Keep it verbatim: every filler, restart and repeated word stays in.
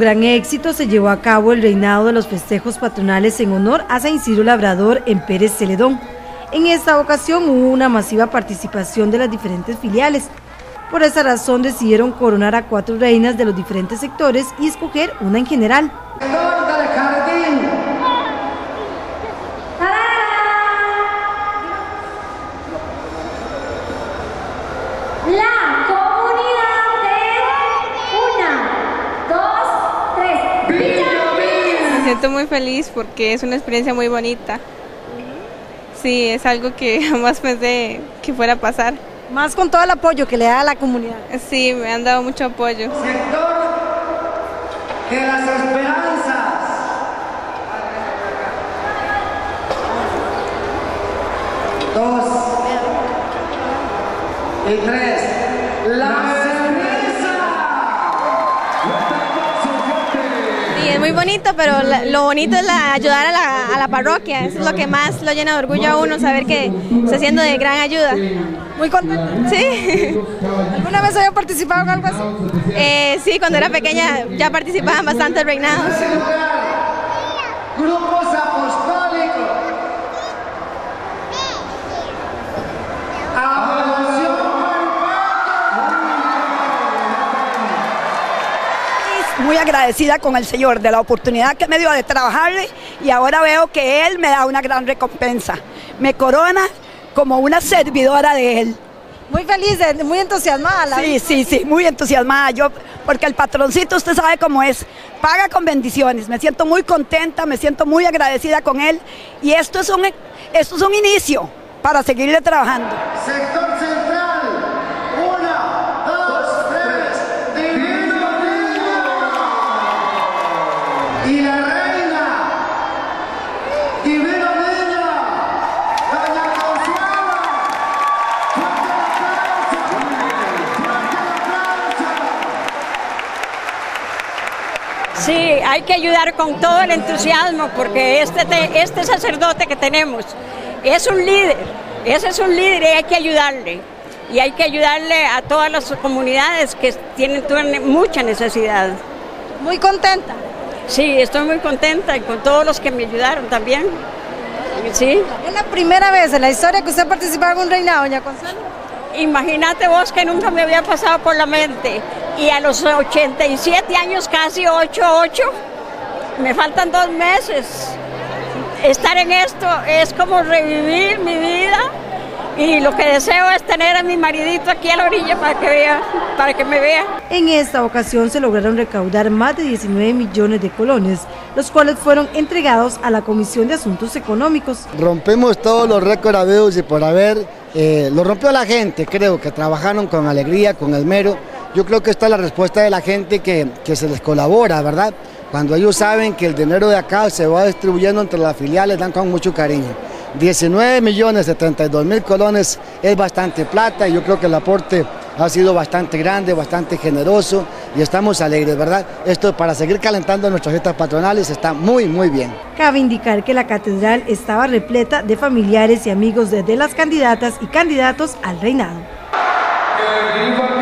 gran éxito se llevó a cabo el reinado de los festejos patronales en honor a San Isidro Labrador en Pérez Celedón. En esta ocasión hubo una masiva participación de las diferentes filiales. Por esa razón decidieron coronar a cuatro reinas de los diferentes sectores y escoger una en general. La comunidad de una, dos, tres. Me siento muy feliz porque es una experiencia muy bonita. Sí, es algo que jamás pensé que fuera a pasar. Más con todo el apoyo que le da a la comunidad. Sí, me han dado mucho apoyo. Sector de las esperanzas. Dos y tres. La Sí, es muy bonito, pero la, lo bonito es la, ayudar a la, a la parroquia. Eso es lo que más lo llena de orgullo a uno, saber que está siendo de gran ayuda. Muy contenta. Sí. ¿Alguna vez había participado en algo así? Eh, sí, cuando era pequeña ya participaban bastantes reinados. Grupos apostólicos. Muy agradecida con el Señor de la oportunidad que me dio de trabajarle y ahora veo que Él me da una gran recompensa. Me corona como una servidora de Él. Muy feliz, muy entusiasmada. La sí, sí, sí, muy entusiasmada. Yo, porque el patroncito, usted sabe cómo es, paga con bendiciones. Me siento muy contenta, me siento muy agradecida con Él y esto es un, esto es un inicio para seguirle trabajando. Sector central. Una, dos, tres. Divino Niño. Y la reina. Divino Niño. Doña Consuelo. Fuerte el aplauso. Fuerte el aplauso. Sí, hay que ayudar con todo el entusiasmo porque este, este sacerdote que tenemos es un líder, ese es un líder y hay que ayudarle. Y hay que ayudarle a todas las comunidades que tienen, tienen mucha necesidad. Muy contenta. Sí, estoy muy contenta y con todos los que me ayudaron también. Sí. ¿Es la primera vez en la historia que usted ha participado en un reinado, doña Consuelo? Imagínate vos que nunca me había pasado por la mente. Y a los ochenta y siete años, casi ocho, ocho, me faltan dos meses. Estar en esto es como revivir mi vida y lo que deseo es tener a mi maridito aquí a la orilla para que vea, para que me vea. En esta ocasión se lograron recaudar más de diecinueve millones de colones, los cuales fueron entregados a la Comisión de Asuntos Económicos. Rompemos todos los récords habidos y por haber, eh, lo rompió la gente, creo que trabajaron con alegría, con esmero. Yo creo que esta es la respuesta de la gente que, que se les colabora, ¿verdad? Cuando ellos saben que el dinero de acá se va distribuyendo entre las filiales, dan con mucho cariño. diecinueve millones setenta y dos mil colones es bastante plata y yo creo que el aporte ha sido bastante grande, bastante generoso y estamos alegres, ¿verdad? Esto para seguir calentando nuestras fiestas patronales está muy, muy bien. Cabe indicar que la catedral estaba repleta de familiares y amigos de las candidatas y candidatos al reinado.